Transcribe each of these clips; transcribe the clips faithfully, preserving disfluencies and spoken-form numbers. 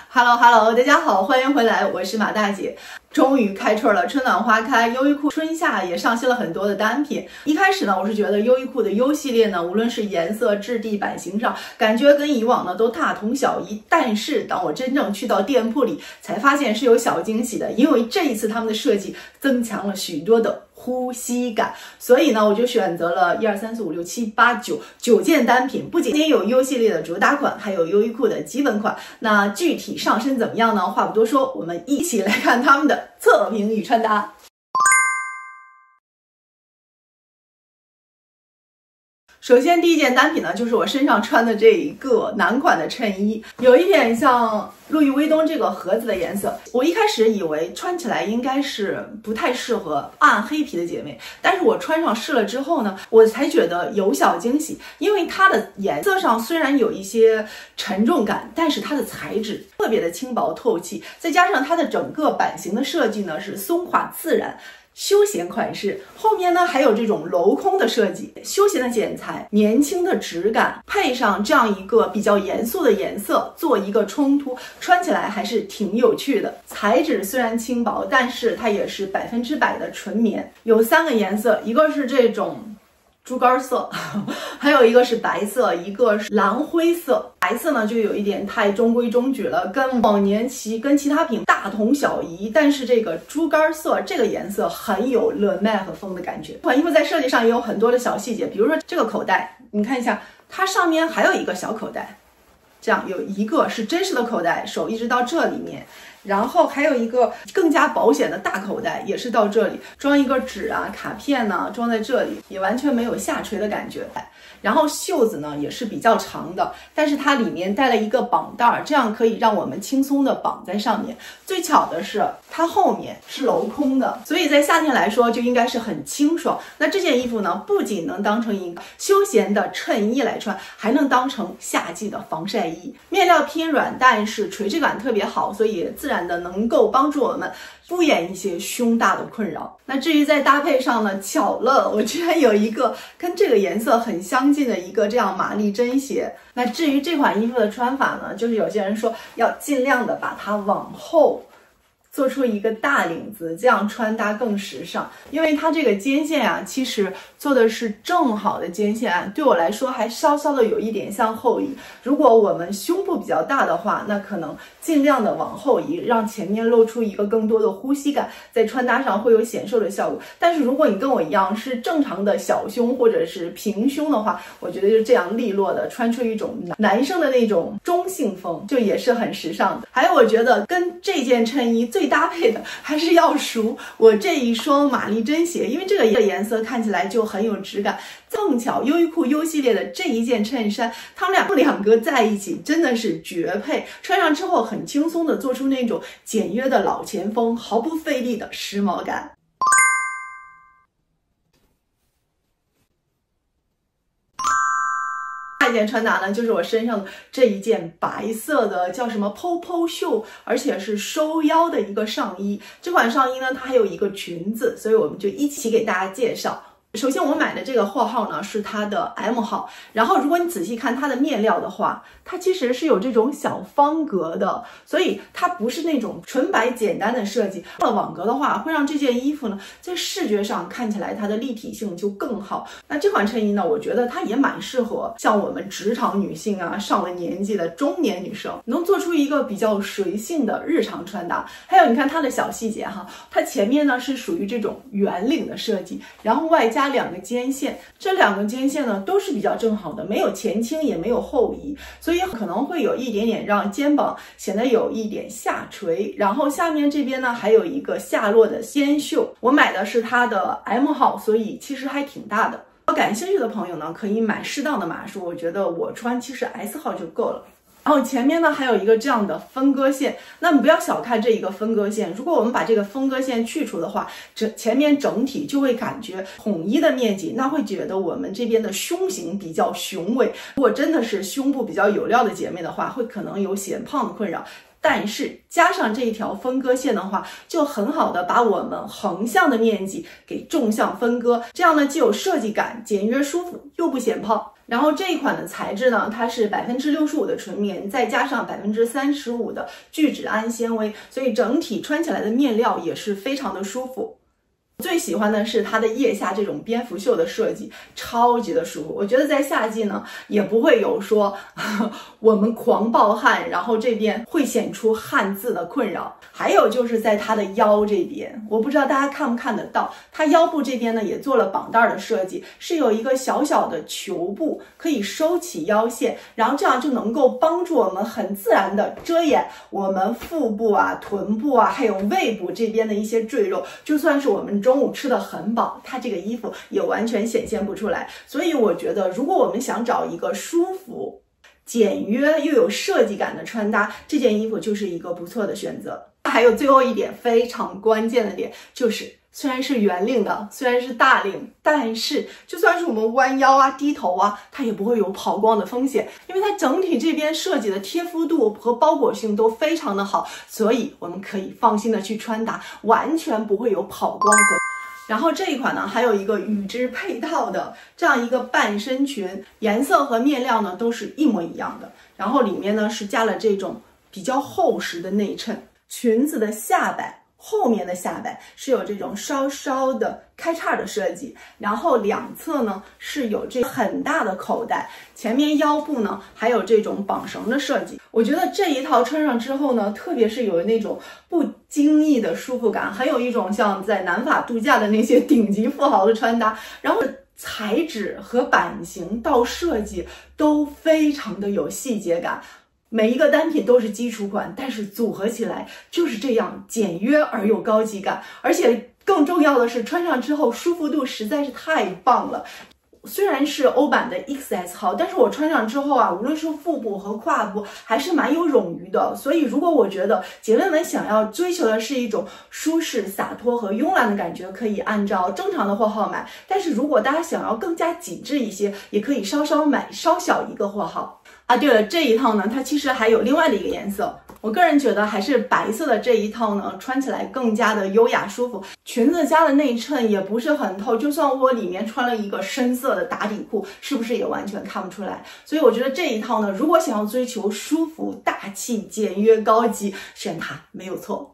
Hello Hello， 大家好，欢迎回来，我是马大姐。终于开春了，春暖花开，优衣库春夏也上新了很多的单品。一开始呢，我是觉得优衣库的 U 系列呢，无论是颜色、质地、版型上，感觉跟以往呢都大同小异。但是当我真正去到店铺里，才发现是有小惊喜的，因为这一次他们的设计增强了许多的呼吸感，所以呢，我就选择了一二三四五六七八九九件单品，不仅仅有 U 系列的主打款，还有优衣库的基本款。那具体上身怎么样呢？话不多说，我们一起来看他们的测评与穿搭。首先，第一件单品呢，就是我身上穿的这一个男款的衬衣，有一点像路易威登这个盒子的颜色。我一开始以为穿起来应该是不太适合暗黑皮的姐妹，但是我穿上试了之后呢，我才觉得有小惊喜，因为它的颜色上虽然有一些沉重感，但是它的材质特别的轻薄透气，再加上它的整个版型的设计呢是松垮自然。休闲款式，后面呢还有这种镂空的设计，休闲的剪裁，年轻的质感，配上这样一个比较严肃的颜色做一个冲突，穿起来还是挺有趣的。材质虽然轻薄，但是它也是百分之百的纯棉，有三个颜色，一个是这种猪肝色，还有一个是白色，一个是蓝灰色。白色呢就有一点太中规中矩了，跟往年其跟其他品大同小异。但是这个猪肝色这个颜色很有勒奈和风的感觉。这款衣服在设计上也有很多的小细节，比如说这个口袋，你看一下，它上面还有一个小口袋，这样有一个是真实的口袋，手一直到这里面。然后还有一个更加保险的大口袋，也是到这里，装一个纸啊、卡片呢、啊，装在这里，也完全没有下垂的感觉。然后袖子呢也是比较长的，但是它里面带了一个绑带，这样可以让我们轻松的绑在上面。最巧的是它后面是镂空的，所以在夏天来说就应该是很清爽。那这件衣服呢，不仅能当成一个休闲的衬衣来穿，还能当成夏季的防晒衣。面料偏软，但是垂直感特别好，所以自然的能够帮助我们敷衍一些胸大的困扰。那至于在搭配上呢，巧了，我居然有一个跟这个颜色很相近的一个这样玛丽珍鞋。那至于这款衣服的穿法呢，就是有些人说要尽量的把它往后做出一个大领子，这样穿搭更时尚。因为它这个肩线啊，其实做的是正好的肩线啊，对我来说还稍稍的有一点像后移。如果我们胸部比较大的话，那可能尽量的往后移，让前面露出一个更多的呼吸感，在穿搭上会有显瘦的效果。但是如果你跟我一样是正常的小胸或者是平胸的话，我觉得就这样利落的穿出一种男生的那种中性风，就也是很时尚的。还有我觉得跟这件衬衣最搭配的还是要数我这一双玛丽珍鞋，因为这个颜色看起来就很有质感。碰巧优衣库 U 系列的这一件衬衫，它们两两个在一起真的是绝配，穿上之后很轻松的做出那种简约的老前锋，毫不费力的时髦感。下一件穿搭呢，就是我身上的这一件白色的叫什么 Popo 袖，而且是收腰的一个上衣。这款上衣呢，它还有一个裙子，所以我们就一起给大家介绍。首先我买的这个货号呢是它的 M 号，然后如果你仔细看它的面料的话，它其实是有这种小方格的，所以它不是那种纯白简单的设计。网格的话会让这件衣服呢在视觉上看起来它的立体性就更好。那这款衬衣呢，我觉得它也蛮适合像我们职场女性啊，上了年纪的中年女生，能做出一个比较随性的日常穿搭。还有你看它的小细节哈，它前面呢是属于这种圆领的设计，然后外加加两个肩线，这两个肩线呢都是比较正好的，没有前倾也没有后移，所以可能会有一点点让肩膀显得有一点下垂。然后下面这边呢还有一个下落的肩袖，我买的是它的 M 号，所以其实还挺大的。感兴趣的朋友呢可以买适当的码数，我觉得我穿其实 S 号就够了。然后前面呢还有一个这样的分割线，那你不要小看这一个分割线，如果我们把这个分割线去除的话，整前面整体就会感觉统一的面积，那会觉得我们这边的胸型比较雄伟。如果真的是胸部比较有料的姐妹的话，会可能有显胖的困扰。但是加上这一条分割线的话，就很好的把我们横向的面积给纵向分割，这样呢既有设计感，简约舒服又不显胖。 然后这一款的材质呢，它是百分之六十五的纯棉，再加上百分之三十五的聚酯氨纤维，所以整体穿起来的面料也是非常的舒服。最喜欢的是它的腋下这种蝙蝠袖的设计，超级的舒服。我觉得在夏季呢，也不会有说呵呵我们狂暴汗，然后这边会显出汗渍的困扰。还有就是在它的腰这边，我不知道大家看不看得到，它腰部这边呢也做了绑带的设计，是有一个小小的球部可以收起腰线，然后这样就能够帮助我们很自然的遮掩我们腹部啊、臀部啊，还有胃部这边的一些赘肉，就算是我们中午吃的很饱，它这个衣服也完全显现不出来。所以我觉得，如果我们想找一个舒服、简约又有设计感的穿搭，这件衣服就是一个不错的选择。还有最后一点非常关键的点，就是虽然是圆领的，虽然是大领，但是就算是我们弯腰啊、低头啊，它也不会有跑光的风险，因为它整体这边设计的贴肤度和包裹性都非常的好，所以我们可以放心的去穿搭，完全不会有跑光和。然后这一款呢，还有一个与之配套的这样一个半身裙，颜色和面料呢都是一模一样的，然后里面呢是加了这种比较厚实的内衬，裙子的下摆。后面的下摆是有这种稍稍的开叉的设计，然后两侧呢是有这很大的口袋，前面腰部呢还有这种绑绳的设计。我觉得这一套穿上之后呢，特别是有那种不经意的舒服感，很有一种像在南法度假的那些顶级富豪的穿搭，然后材质和版型到设计都非常的有细节感。每一个单品都是基础款，但是组合起来就是这样简约而有高级感，而且更重要的是穿上之后舒服度实在是太棒了。虽然是欧版的 X S 号，但是我穿上之后啊，无论是腹部和胯部还是蛮有冗余的。所以如果我觉得姐妹们想要追求的是一种舒适、洒脱和慵懒的感觉，可以按照正常的货号买。但是如果大家想要更加紧致一些，也可以稍稍买稍小一个货号。啊，对了，这一套呢，它其实还有另外的一个颜色，我个人觉得还是白色的这一套呢，穿起来更加的优雅舒服。裙子加的内衬也不是很透，就算我里面穿了一个深色的打底裤，是不是也完全看不出来？所以我觉得这一套呢，如果想要追求舒服、大气、简约、高级，选它没有错。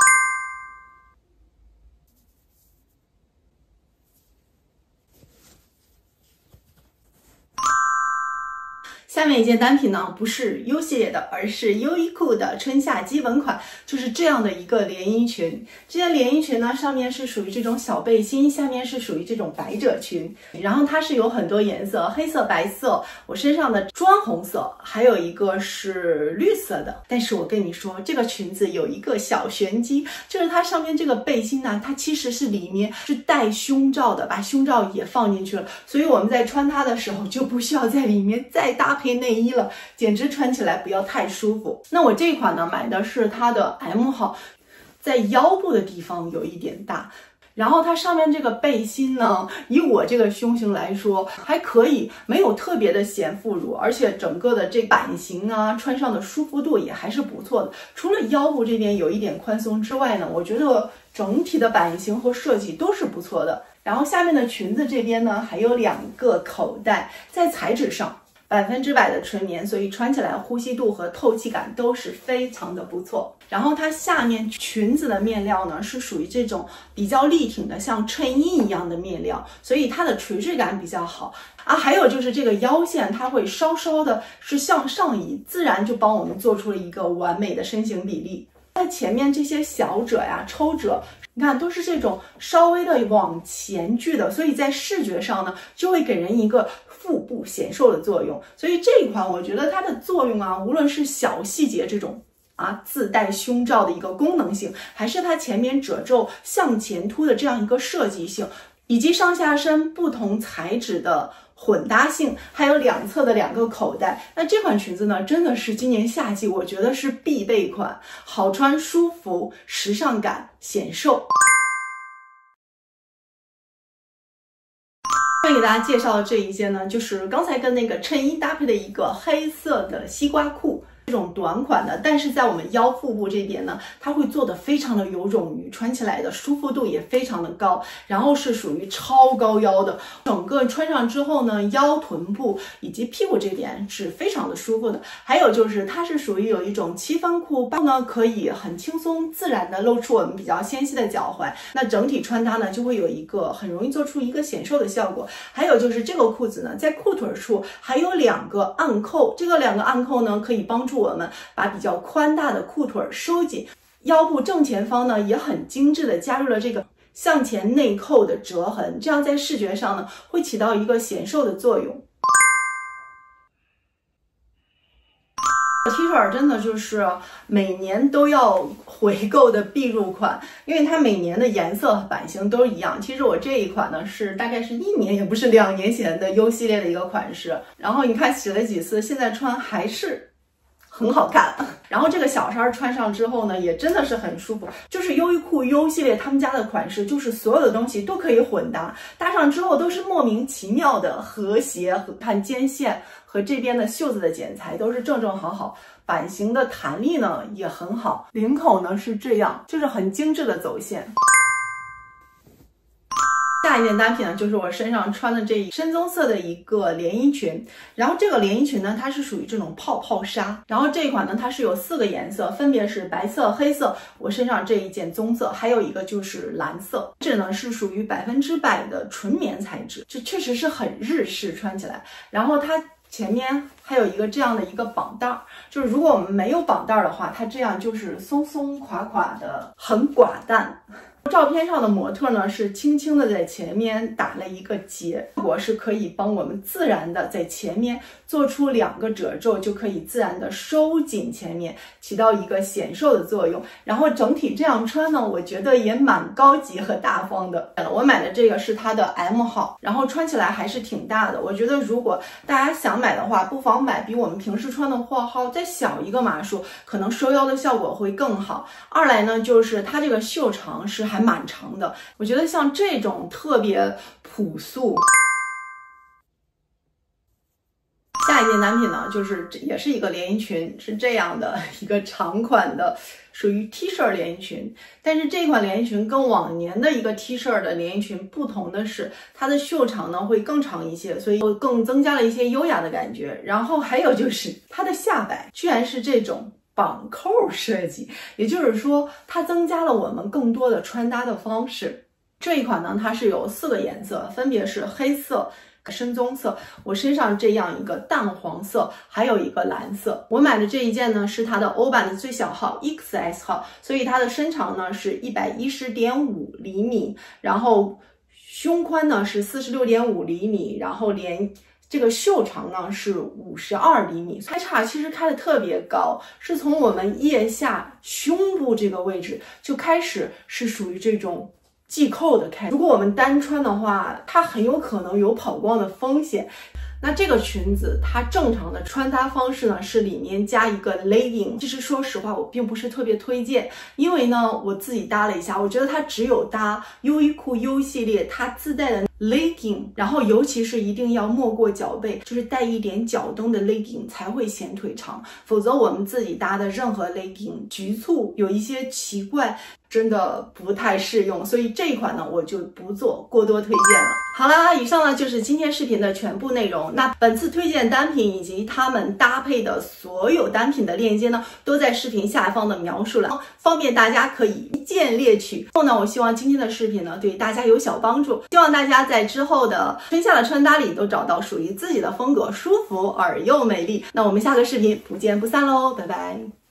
下面一件单品呢，不是 U 系列的，而是优衣库的春夏基本款，就是这样的一个连衣裙。这件连衣裙呢，上面是属于这种小背心，下面是属于这种百褶裙，然后它是有很多颜色，黑色、白色，我身上的砖红色，还有一个是绿色的。但是我跟你说，这个裙子有一个小玄机，就是它上面这个背心呢，它其实是里面是带胸罩的，把胸罩也放进去了，所以我们在穿它的时候就不需要在里面再搭配内衣了，简直穿起来不要太舒服。那我这款呢，买的是它的 M 号，在腰部的地方有一点大，然后它上面这个背心呢，以我这个胸型来说还可以，没有特别的显副乳，而且整个的这版型啊，穿上的舒服度也还是不错的。除了腰部这边有一点宽松之外呢，我觉得整体的版型和设计都是不错的。然后下面的裙子这边呢，还有两个口袋，在材质上百分之百的纯棉，所以穿起来呼吸度和透气感都是非常的不错。然后它下面裙子的面料呢，是属于这种比较立挺的，像衬衣一样的面料，所以它的垂坠感比较好啊。还有就是这个腰线，它会稍稍的是向上移，自然就帮我们做出了一个完美的身形比例。它前面这些小褶呀、抽褶，你看都是这种稍微的往前聚的，所以在视觉上呢，就会给人一个腹部显瘦的作用。所以这一款我觉得它的作用啊，无论是小细节这种啊自带胸罩的一个功能性，还是它前面褶皱向前凸的这样一个设计性，以及上下身不同材质的混搭性，还有两侧的两个口袋，那这款裙子呢，真的是今年夏季我觉得是必备款，好穿、舒服、时尚感、显瘦。给大家介绍的这一件呢，就是刚才跟那个衬衣搭配的一个黑色的西瓜裤。 这种短款的，但是在我们腰腹部这边呢，它会做的非常的有冗余，穿起来的舒服度也非常的高，然后是属于超高腰的，整个穿上之后呢，腰臀部以及屁股这边是非常的舒服的。还有就是它是属于有一种七分裤，包呢可以很轻松自然的露出我们比较纤细的脚踝，那整体穿搭呢就会有一个很容易做出一个显瘦的效果。还有就是这个裤子呢，在裤腿处还有两个暗扣，这个两个暗扣呢可以帮助我们把比较宽大的裤腿收紧，腰部正前方呢也很精致的加入了这个向前内扣的折痕，这样在视觉上呢会起到一个显瘦的作用。T 恤真的就是每年都要回购的必入款，因为它每年的颜色版型都一样。其实我这一款呢是大概是一年也不是两年前的 U 系列的一个款式，然后你看洗了几次，现在穿还是很好看。然后这个小衫穿上之后呢，也真的是很舒服。就是优衣库 U 系列他们家的款式，就是所有的东西都可以混搭，搭上之后都是莫名其妙的和谐，和看肩线和这边的袖子的剪裁都是正正好好，版型的弹力呢也很好，领口呢是这样，就是很精致的走线。下一件单品呢，就是我身上穿的这一深棕色的一个连衣裙，然后这个连衣裙呢，它是属于这种泡泡纱，然后这一款呢，它是有四个颜色，分别是白色、黑色，我身上这一件棕色，还有一个就是蓝色。这呢是属于百分之百的纯棉材质，这确实是很日式，穿起来。然后它前面还有一个这样的一个绑带，就是如果我们没有绑带的话，它这样就是松松垮垮的，很寡淡。照片上的模特呢是轻轻的在前面打了一个结，效果是可以帮我们自然的在前面做出两个褶皱，就可以自然的收紧前面，起到一个显瘦的作用。然后整体这样穿呢，我觉得也蛮高级和大方的。我买的这个是它的 M 号，然后穿起来还是挺大的。我觉得如果大家想买的话，不妨买比我们平时穿的货号再小一个码数，可能收腰的效果会更好。二来呢，就是它这个袖长是还蛮长的，我觉得像这种特别朴素。下一件单品呢，就是也是一个连衣裙，是这样的一个长款的，属于 T 恤连衣裙。但是这款连衣裙跟往年的一个 T 恤的连衣裙不同的是，它的袖长呢会更长一些，所以更增加了一些优雅的感觉。然后还有就是它的下摆居然是这种绑扣设计，也就是说它增加了我们更多的穿搭的方式。这一款呢，它是有四个颜色，分别是黑色、深棕色，我身上这样一个淡黄色，还有一个蓝色。我买的这一件呢是它的欧版的最小号 X S 号，所以它的身长呢是 一百一十点五厘米，然后胸宽呢是 四十六点五厘米，然后连这个袖长呢是五十二厘米，开叉其实开的特别高，是从我们腋下胸部这个位置就开始是属于这种系扣的开。如果我们单穿的话，它很有可能有跑光的风险。那这个裙子它正常的穿搭方式呢是里面加一个 legging， 其实说实话我并不是特别推荐，因为呢我自己搭了一下，我觉得它只有搭优衣库 U 系列它自带的 legging， 然后尤其是一定要没过脚背，就是带一点脚蹬的 legging 才会显腿长，否则我们自己搭的任何 legging 局促有一些奇怪，真的不太适用，所以这一款呢我就不做过多推荐了。好啦，以上呢就是今天视频的全部内容。那本次推荐单品以及他们搭配的所有单品的链接呢，都在视频下方的描述栏，方便大家可以一键列取。后呢，我希望今天的视频呢对大家有小帮助，希望大家在之后的春夏的穿搭里都找到属于自己的风格，舒服而又美丽。那我们下个视频不见不散喽，拜拜。